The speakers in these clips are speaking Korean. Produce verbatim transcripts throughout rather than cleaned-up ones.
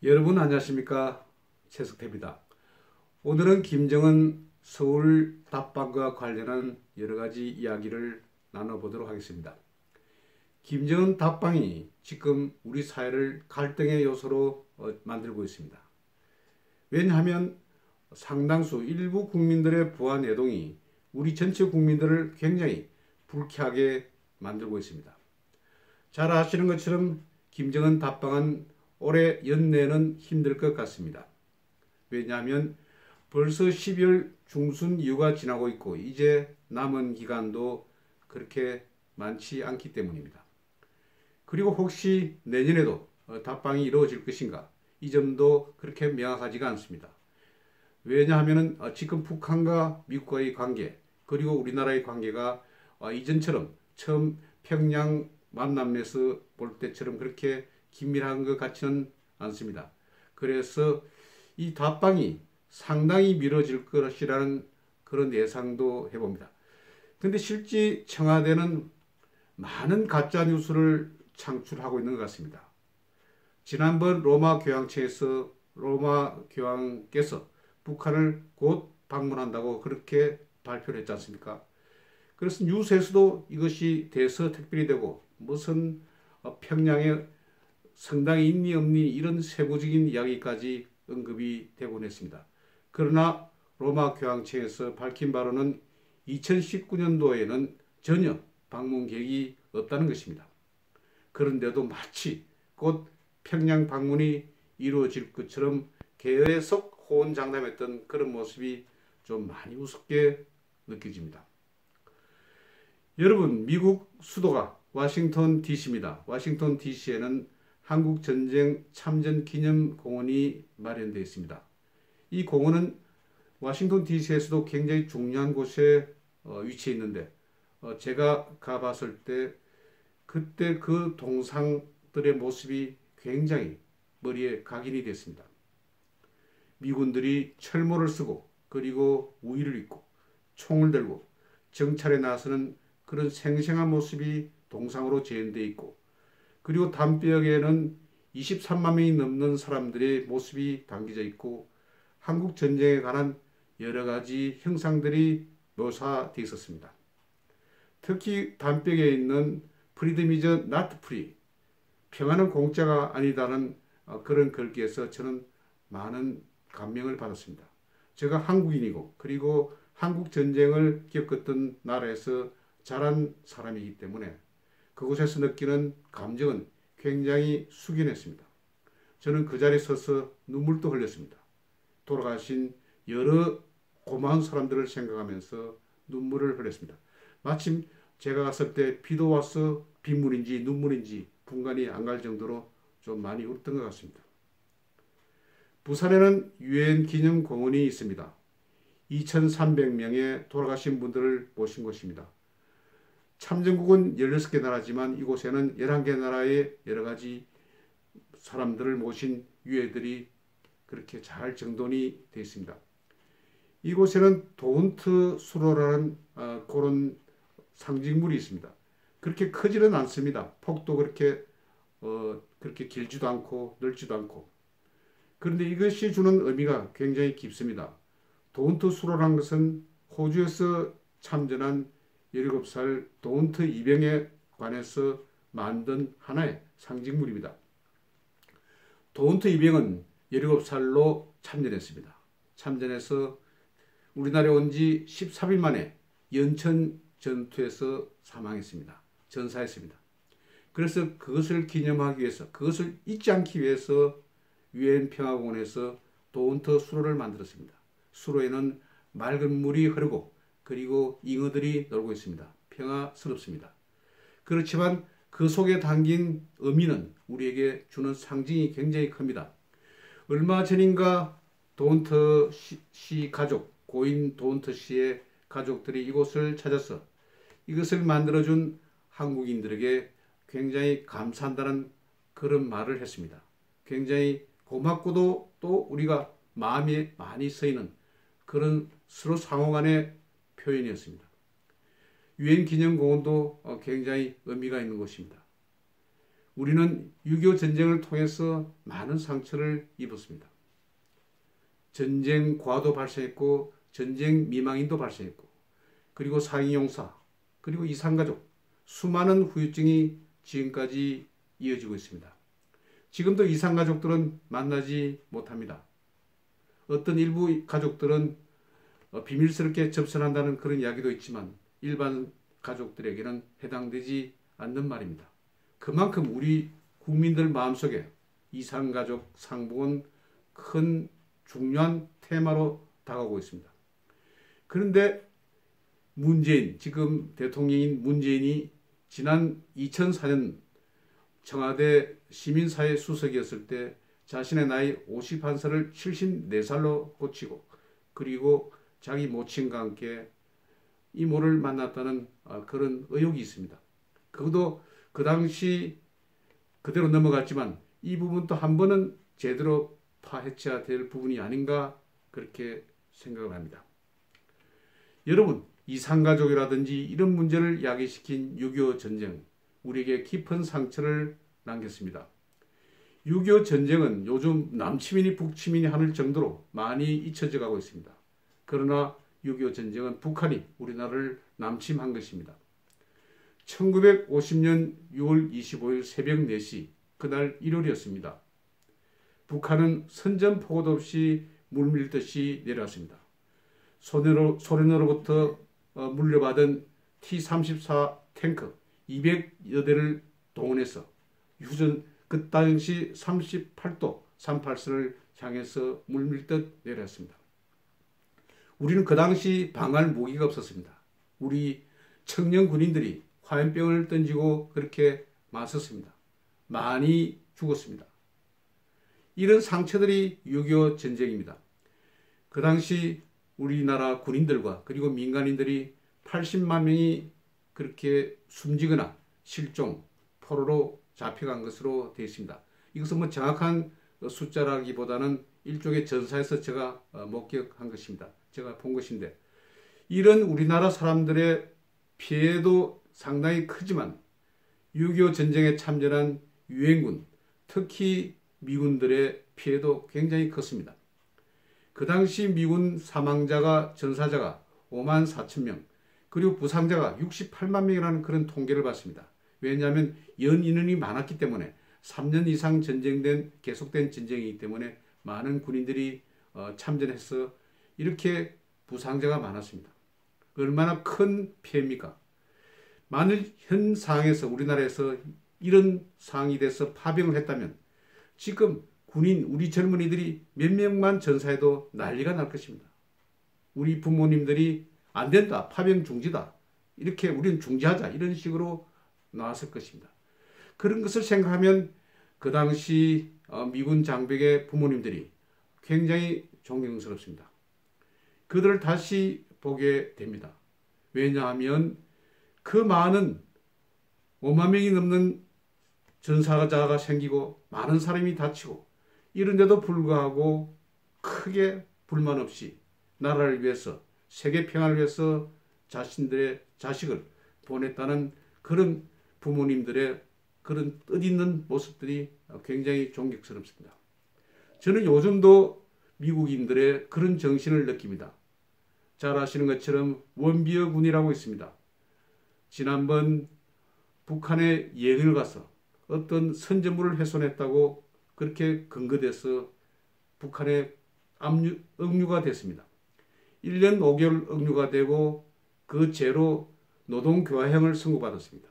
여러분 안녕하십니까? 최석태입니다. 오늘은 김정은 서울 답방과 관련한 여러가지 이야기를 나눠보도록 하겠습니다. 김정은 답방이 지금 우리 사회를 갈등의 요소로 만들고 있습니다. 왜냐하면 상당수 일부 국민들의 부하 내동이 우리 전체 국민들을 굉장히 불쾌하게 만들고 있습니다. 잘 아시는 것처럼 김정은 답방은 올해 연내는 힘들 것 같습니다. 왜냐하면 벌써 십이월 중순 이후가 지나고 있고 이제 남은 기간도 그렇게 많지 않기 때문입니다. 그리고 혹시 내년에도 답방이 이루어질 것인가? 이 점도 그렇게 명확하지가 않습니다. 왜냐하면 지금 북한과 미국과의 관계 그리고 우리나라의 관계가 이전처럼 처음 평양 만남에서 볼 때처럼 그렇게 긴밀한 것 같지는 않습니다. 그래서 이 답방이 상당히 미뤄질 것이라는 그런 예상도 해봅니다. 근데 실제 청와대는 많은 가짜 뉴스를 창출하고 있는 것 같습니다. 지난번 로마 교황청에서 로마 교황께서 북한을 곧 방문한다고 그렇게 발표를 했지 않습니까? 그래서 뉴스에서도 이것이 대서특필이 되고 무슨 평양에 성당이 있니 없니 이런 세부적인 이야기까지 언급이 되곤 했습니다. 그러나 로마 교황청에서 밝힌 바로는 이천십구 년도에는 전혀 방문 계획이 없다는 것입니다. 그런데도 마치 곧 평양 방문이 이루어질 것처럼 계속 호언장담했던 그런 모습이 좀 많이 우습게 느껴집니다. 여러분, 미국 수도가 워싱턴 디씨입니다. 워싱턴 디씨에는 한국전쟁 참전 기념공원이 마련되어 있습니다. 이 공원은 워싱턴 디씨에서도 굉장히 중요한 곳에 위치해 있는데 제가 가봤을 때 그때 그 동상들의 모습이 굉장히 머리에 각인이 됐습니다. 미군들이 철모를 쓰고 그리고 우의를 입고 총을 들고 정찰에 나서는 그런 생생한 모습이 동상으로 재현되어 있고 그리고 담벼락에는 이십삼만 명이 넘는 사람들의 모습이 담겨져 있고 한국 전쟁에 관한 여러 가지 형상들이 묘사되어 있었습니다. 특히 담벼락에 있는 Freedom is not free, 평화는 공짜가 아니다는 그런 글귀에서 저는 많은 감명을 받았습니다. 제가 한국인이고 그리고 한국 전쟁을 겪었던 나라에서 자란 사람이기 때문에 그곳에서 느끼는 감정은 굉장히 숙연했습니다. 저는 그 자리에 서서 눈물도 흘렸습니다. 돌아가신 여러 고마운 사람들을 생각하면서 눈물을 흘렸습니다. 마침 제가 갔을 때 비도 와서 빗물인지 눈물인지 분간이 안 갈 정도로 좀 많이 울었던 것 같습니다. 부산에는 유엔 기념공원이 있습니다. 이천삼백 명의 돌아가신 분들을 모신 곳입니다. 참전국은 열여섯 개 나라지만 이곳에는 열한 개 나라의 여러 가지 사람들을 모신 유해들이 그렇게 잘 정돈이 되어 있습니다. 이곳에는 도운트 수로라는 어, 그런 상징물이 있습니다. 그렇게 크지는 않습니다. 폭도 그렇게 어, 그렇게 길지도 않고 넓지도 않고. 그런데 이것이 주는 의미가 굉장히 깊습니다. 도운트 수로라는 것은 호주에서 참전한 열일곱 살 도운트 이병에 관해서 만든 하나의 상징물입니다. 도운트 이병은 열일곱 살로 참전했습니다. 참전해서 우리나라에 온 지 십삼 일 만에 연천 전투에서 사망했습니다. 전사했습니다. 그래서 그것을 기념하기 위해서 그것을 잊지 않기 위해서 유엔 평화공원에서 도운트 수로를 만들었습니다. 수로에는 맑은 물이 흐르고 그리고 잉어들이 놀고 있습니다. 평화스럽습니다. 그렇지만 그 속에 담긴 의미는 우리에게 주는 상징이 굉장히 큽니다. 얼마 전인가 도운트 씨 가족, 고인 도운트 씨의 가족들이 이곳을 찾아서 이것을 만들어준 한국인들에게 굉장히 감사한다는 그런 말을 했습니다. 굉장히 고맙고도 또 우리가 마음이 많이 쓰이는 그런 서로 상호 간의 표현이었습니다. 유엔 기념공원도 굉장히 의미가 있는 곳입니다. 우리는 육이오 전쟁을 통해서 많은 상처를 입었습니다. 전쟁 과도 발생했고 전쟁 미망인도 발생했고 그리고 상인용사 그리고 이산가족 수많은 후유증이 지금까지 이어지고 있습니다. 지금도 이산가족들은 만나지 못합니다. 어떤 일부 가족들은 비밀스럽게 접선한다는 그런 이야기도 있지만 일반 가족들에게는 해당되지 않는 말입니다. 그만큼 우리 국민들 마음속에 이산가족 상봉은 큰 중요한 테마로 다가오고 있습니다. 그런데 문재인, 지금 대통령인 문재인이 지난 이천사 년 청와대 시민사회 수석이었을 때 자신의 나이 오십일 살을 칠십사 살로 고치고 그리고 자기 모친과 함께 이모를 만났다는 그런 의혹이 있습니다. 그것도 그 당시 그대로 넘어갔지만 이 부분도 한 번은 제대로 파헤쳐야 될 부분이 아닌가 그렇게 생각을 합니다. 여러분, 이산가족이라든지 이런 문제를 야기시킨 육이오 전쟁, 우리에게 깊은 상처를 남겼습니다. 육이오 전쟁은 요즘 남치민이 북치민이 하는 정도로 많이 잊혀져 가고 있습니다. 그러나 육이오 전쟁은 북한이 우리나라를 남침한 것입니다. 천구백오십 년 유월 이십오일 새벽 네 시 그날 일요일이었습니다. 북한은 선전포고도 없이 물밀듯이 내려왔습니다. 소련으로, 소련으로부터 어, 물려받은 티 삼십사 탱크 이백여 대를 동원해서 휴전 그 당시 삼십팔 도 삼십팔 선을 향해서 물밀듯 내려왔습니다. 우리는 그 당시 방할 무기가 없었습니다. 우리 청년 군인들이 화염병을 던지고 그렇게 맞섰습니다. 많이 죽었습니다. 이런 상처들이 육이오 전쟁입니다. 그 당시 우리나라 군인들과 그리고 민간인들이 팔십만 명이 그렇게 숨지거나 실종, 포로로 잡혀간 것으로 되어 있습니다. 이것은 뭐 정확한 숫자라기보다는 일종의 전사에서 제가 목격한 것입니다. 제가 본 것인데 이런 우리나라 사람들의 피해도 상당히 크지만 육이오 전쟁에 참전한 유엔군, 특히 미군들의 피해도 굉장히 컸습니다. 그 당시 미군 사망자가 전사자가 오만 사천 명 그리고 부상자가 육십팔만 명이라는 그런 통계를 봤습니다. 왜냐하면 연인원이 많았기 때문에 삼 년 이상 전쟁된 계속된 전쟁이기 때문에 많은 군인들이 어, 참전해서 이렇게 부상자가 많았습니다. 얼마나 큰 피해입니까? 만일 현 상황에서 우리나라에서 이런 상황이 돼서 파병을 했다면 지금 군인, 우리 젊은이들이 몇 명만 전사해도 난리가 날 것입니다. 우리 부모님들이 안 된다, 파병 중지다, 이렇게 우리는 중지하자 이런 식으로 나왔을 것입니다. 그런 것을 생각하면 그 당시 미군 장병의 부모님들이 굉장히 존경스럽습니다. 그들을 다시 보게 됩니다. 왜냐하면 그 많은 오만 명이 넘는 전사자가 생기고 많은 사람이 다치고 이런데도 불구하고 크게 불만 없이 나라를 위해서 세계 평화를 위해서 자신들의 자식을 보냈다는 그런 부모님들의 그런 뜻있는 모습들이 굉장히 존경스럽습니다. 저는 요즘도 미국인들의 그런 정신을 느낍니다. 잘 아시는 것처럼 원비어 군이라고 있습니다. 지난번 북한에 여행을 가서 어떤 선전물을 훼손했다고 그렇게 근거돼서 북한에 압류, 억류가 됐습니다. 일 년 오 개월 억류가 되고 그 죄로 노동교화형을 선고받았습니다.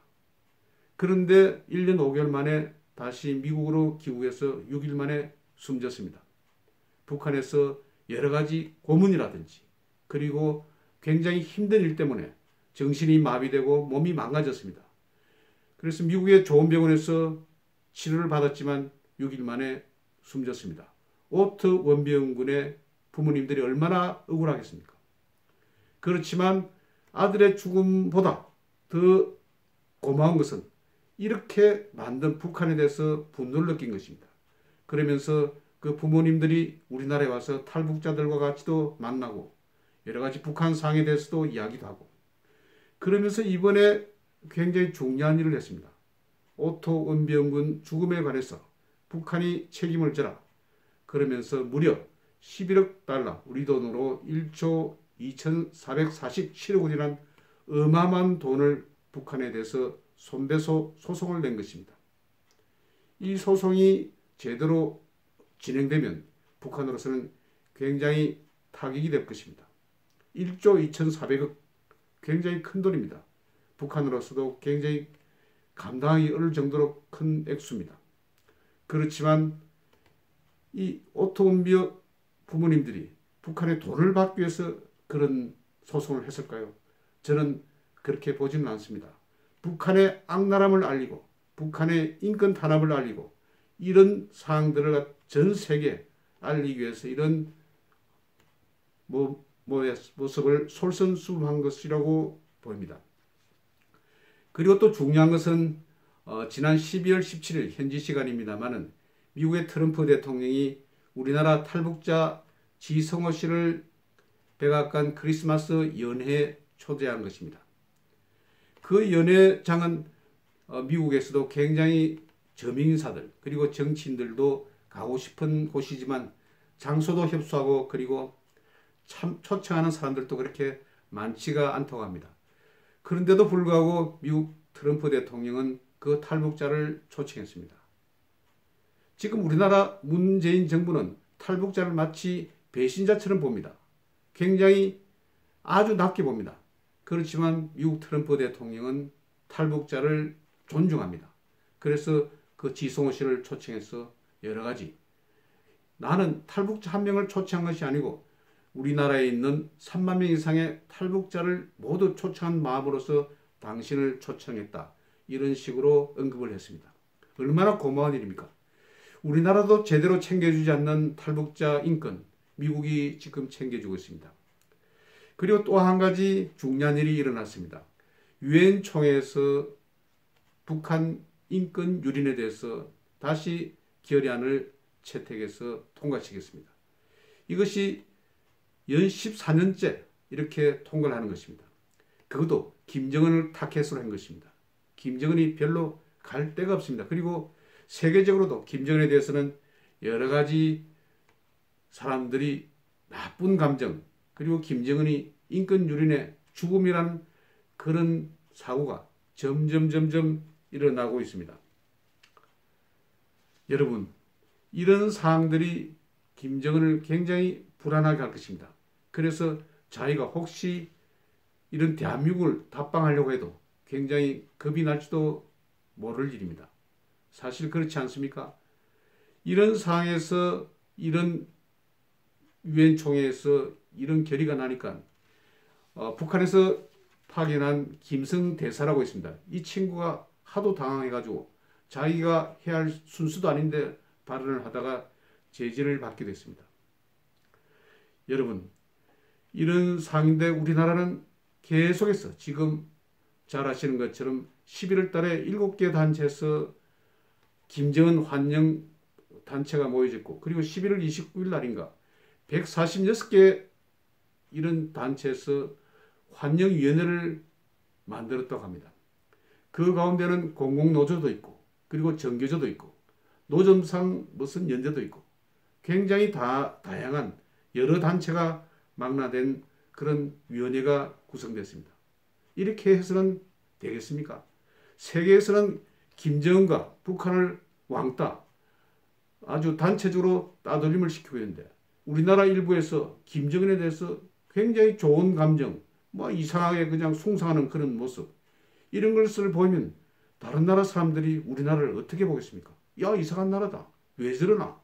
그런데 일 년 오 개월 만에 다시 미국으로 귀국해서 육 일 만에 숨졌습니다. 북한에서 여러 가지 고문이라든지 그리고 굉장히 힘든 일 때문에 정신이 마비되고 몸이 망가졌습니다. 그래서 미국의 좋은 병원에서 치료를 받았지만 육 일 만에 숨졌습니다. 오트 원병군의 부모님들이 얼마나 억울하겠습니까? 그렇지만 아들의 죽음보다 더 고마운 것은 이렇게 만든 북한에 대해서 분노를 느낀 것입니다. 그러면서 그 부모님들이 우리나라에 와서 탈북자들과 같이도 만나고 여러 가지 북한 상황에 대해서도 이야기도 하고 그러면서 이번에 굉장히 중요한 일을 했습니다. 오토 은병군 죽음에 관해서 북한이 책임을 져라. 그러면서 무려 십일억 달러, 우리 돈으로 일조 이천사백사십칠억 원이란 어마어마한 돈을 북한에 대해서 손배소 소송을 낸 것입니다. 이 소송이 제대로 진행되면 북한으로서는 굉장히 타격이 될 것입니다. 일조 이천사백억, 굉장히 큰 돈입니다. 북한으로서도 굉장히 감당하기 어려울 정도로 큰 액수입니다. 그렇지만 이 오토은비어 부모님들이 북한의 돈을 받기 위해서 그런 소송을 했을까요? 저는 그렇게 보지는 않습니다. 북한의 악랄함을 알리고 북한의 인권 탄압을 알리고 이런 사항들을 전 세계에 알리기 위해서 이런 뭐, 뭐 모습을 솔선수범한 것이라고 보입니다. 그리고 또 중요한 것은 어, 지난 십이월 십칠일 현지 시간입니다만은 미국의 트럼프 대통령이 우리나라 탈북자 지성호 씨를 백악관 크리스마스 연회에 초대한 것입니다. 그 연회장은 어, 미국에서도 굉장히 저명인사들 그리고 정치인들도 가고 싶은 곳이지만 장소도 협소하고 그리고 참 초청하는 사람들도 그렇게 많지가 않다고 합니다. 그런데도 불구하고 미국 트럼프 대통령은 그 탈북자를 초청했습니다. 지금 우리나라 문재인 정부는 탈북자를 마치 배신자처럼 봅니다. 굉장히 아주 낮게 봅니다. 그렇지만 미국 트럼프 대통령은 탈북자를 존중합니다. 그래서 그 지성호 씨를 초청해서 여러 가지, 나는 탈북자 한 명을 초청한 것이 아니고 우리나라에 있는 삼만 명 이상의 탈북자를 모두 초청한 마음으로서 당신을 초청했다. 이런 식으로 언급을 했습니다. 얼마나 고마운 일입니까? 우리나라도 제대로 챙겨주지 않는 탈북자 인권, 미국이 지금 챙겨주고 있습니다. 그리고 또 한 가지 중요한 일이 일어났습니다. 유엔 총회에서 북한 인권 유린에 대해서 다시 결의안을 채택해서 통과시켰습니다. 이것이 연 십사 년째 이렇게 통과를 하는 것입니다. 그것도 김정은을 타켓으로 한 것입니다. 김정은이 별로 갈 데가 없습니다. 그리고 세계적으로도 김정은에 대해서는 여러 가지 사람들이 나쁜 감정, 그리고 김정은이 인권 유린의 죽음이라는 그런 사고가 점점 점점 일어나고 있습니다. 여러분, 이런 사항들이 김정은을 굉장히 불안하게 할 것입니다. 그래서 자기가 혹시 이런 대한민국을 답방하려고 해도 굉장히 겁이 날지도 모를 일입니다. 사실 그렇지 않습니까? 이런 상황에서 이런 유엔 총회에서 이런 결의가 나니까 어, 북한에서 파견한 김성 대사라고 있습니다. 이 친구가 하도 당황해가지고 자기가 해야 할 순수도 아닌데 발언을 하다가 제지를 받게 됐습니다. 여러분, 이런 상황인데 우리나라는 계속해서 지금 잘 아시는 것처럼 십일월 달에 일곱 개 단체에서 김정은 환영 단체가 모여졌고, 그리고 십일월 이십구일 날인가 백사십육 개 이런 단체에서 환영위원회를 만들었다고 합니다. 그 가운데는 공공노조도 있고, 그리고 정교조도 있고, 노점상 무슨 연대도 있고, 굉장히 다 다양한 여러 단체가 망라된 그런 위원회가 구성됐습니다. 이렇게 해서는 되겠습니까? 세계에서는 김정은과 북한을 왕따, 아주 단체적으로 따돌림을 시키고 있는데 우리나라 일부에서 김정은에 대해서 굉장히 좋은 감정, 뭐 이상하게 그냥 숭상하는 그런 모습, 이런 것을 보면 다른 나라 사람들이 우리나라를 어떻게 보겠습니까? 야, 이상한 나라다. 왜 저러나?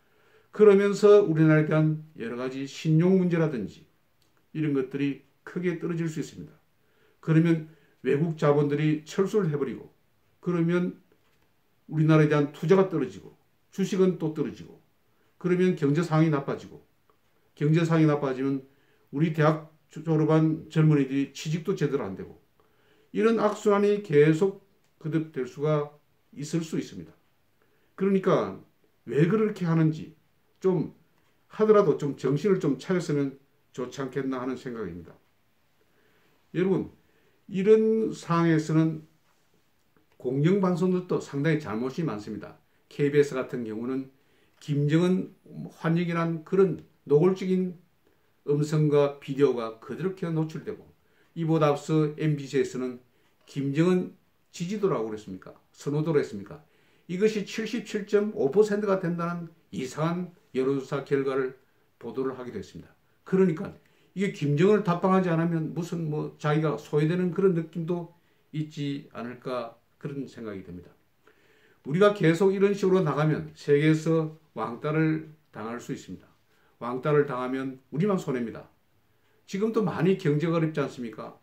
그러면서 우리나라에 대한 여러 가지 신용 문제라든지 이런 것들이 크게 떨어질 수 있습니다. 그러면 외국 자본들이 철수를 해버리고, 그러면 우리나라에 대한 투자가 떨어지고, 주식은 또 떨어지고, 그러면 경제 상황이 나빠지고, 경제 상황이 나빠지면 우리 대학 졸업한 젊은이들이 취직도 제대로 안 되고, 이런 악순환이 계속 거듭될 수가 있을 수 있습니다. 그러니까 왜 그렇게 하는지 좀 하더라도 좀 정신을 좀 차렸으면 좋지 않겠나 하는 생각입니다. 여러분, 이런 상황에서는 공영방송들도 상당히 잘못이 많습니다. 케이비에스 같은 경우는 김정은 환영이란 그런 노골적인 음성과 비디오가 그렇게 노출되고, 이보다 앞서 엠비씨에서는 김정은 지지도라고 그랬습니까? 선호도로 했습니까? 이것이 칠십칠 점 오 퍼센트가 된다는 이상한 여론조사 결과를 보도를 하기도 했습니다. 그러니까 이게 김정은을 답방하지 않으면 무슨 뭐 자기가 소외되는 그런 느낌도 있지 않을까, 그런 생각이 듭니다. 우리가 계속 이런 식으로 나가면 세계에서 왕따를 당할 수 있습니다. 왕따를 당하면 우리만 손해입니다. 지금도 많이 경제가 어렵지 않습니까?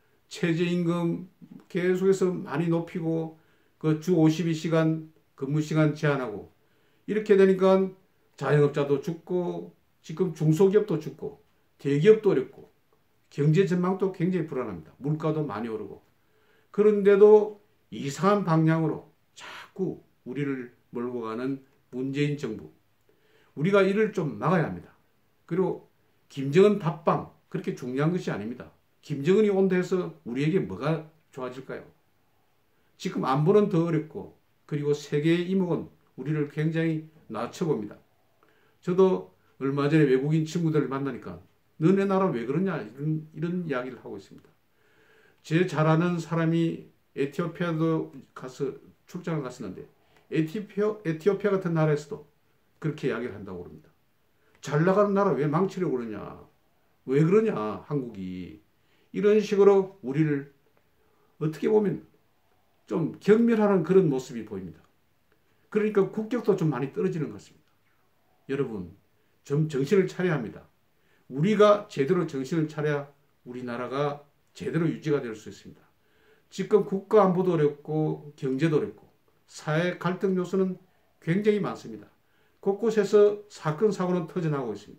최저임금 계속해서 많이 높이고 그 주 오십이 시간 근무시간 제한하고 이렇게 되니까 자영업자도 죽고 지금 중소기업도 죽고 대기업도 어렵고 경제 전망도 굉장히 불안합니다. 물가도 많이 오르고. 그런데도 이상한 방향으로 자꾸 우리를 몰고 가는 문재인 정부. 우리가 이를 좀 막아야 합니다. 그리고 김정은 답방 그렇게 중요한 것이 아닙니다. 김정은이 온다 해서 우리에게 뭐가 좋아질까요? 지금 안보는 더 어렵고 그리고 세계의 이목은 우리를 굉장히 낮춰봅니다. 저도 얼마 전에 외국인 친구들을 만나니까 너네 나라 왜 그러냐 이런, 이런 이야기를 하고 있습니다. 제 잘 아는 사람이 에티오피아도 가서 출장을 갔었는데 에티오피아, 에티오피아 같은 나라에서도 그렇게 이야기를 한다고 그럽니다. 잘 나가는 나라 왜 망치려고 그러냐, 왜 그러냐 한국이, 이런 식으로 우리를 어떻게 보면 좀 경멸하는 그런 모습이 보입니다. 그러니까 국격도 좀 많이 떨어지는 것 같습니다. 여러분 좀 정신을 차려야 합니다. 우리가 제대로 정신을 차려야 우리나라가 제대로 유지가 될 수 있습니다. 지금 국가 안보도 어렵고 경제도 어렵고 사회 갈등 요소는 굉장히 많습니다. 곳곳에서 사건 사고는 터져나오고 있습니다.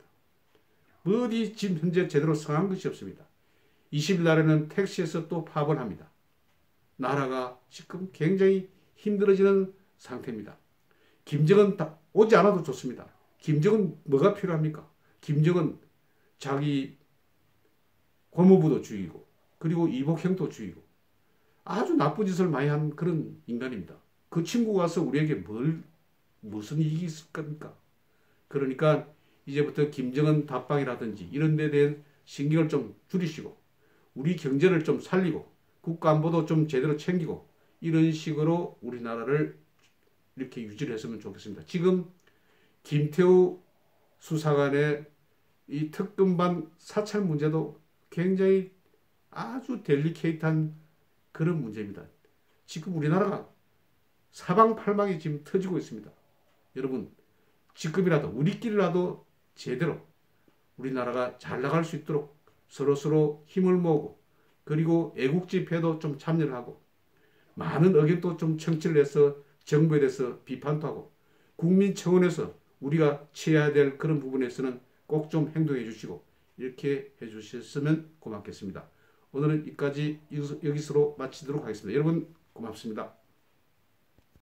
어디 지금 현재 제대로 성한 것이 없습니다. 이십 일 날에는 택시에서 또 파업을 합니다. 나라가 지금 굉장히 힘들어지는 상태입니다. 김정은 오지 않아도 좋습니다. 김정은 뭐가 필요합니까? 김정은 자기 고모부도 죽이고 그리고 이복형도 죽이고 아주 나쁜 짓을 많이 한 그런 인간입니다. 그 친구가 와서 우리에게 뭘 무슨 이익이 있을 겁니까? 그러니까 이제부터 김정은 답방이라든지 이런 데 대한 신경을 좀 줄이시고 우리 경제를 좀 살리고 국가안보도 좀 제대로 챙기고 이런 식으로 우리나라를 이렇게 유지를 했으면 좋겠습니다. 지금 김태우 수사관의 이 특검반 사찰 문제도 굉장히 아주 델리케이트한 그런 문제입니다. 지금 우리나라가 사방팔방이 지금 터지고 있습니다. 여러분 지금이라도 우리끼리라도 제대로 우리나라가 잘 나갈 수 있도록 서로서로 힘을 모으고 그리고 애국 집회도 좀 참여를 하고 많은 의견도 좀 청취를 해서 정부에 대해서 비판도 하고 국민청원에서 우리가 취해야 될 그런 부분에서는 꼭 좀 행동해 주시고 이렇게 해 주셨으면 고맙겠습니다. 오늘은 여기까지 여기서로 마치도록 하겠습니다. 여러분 고맙습니다.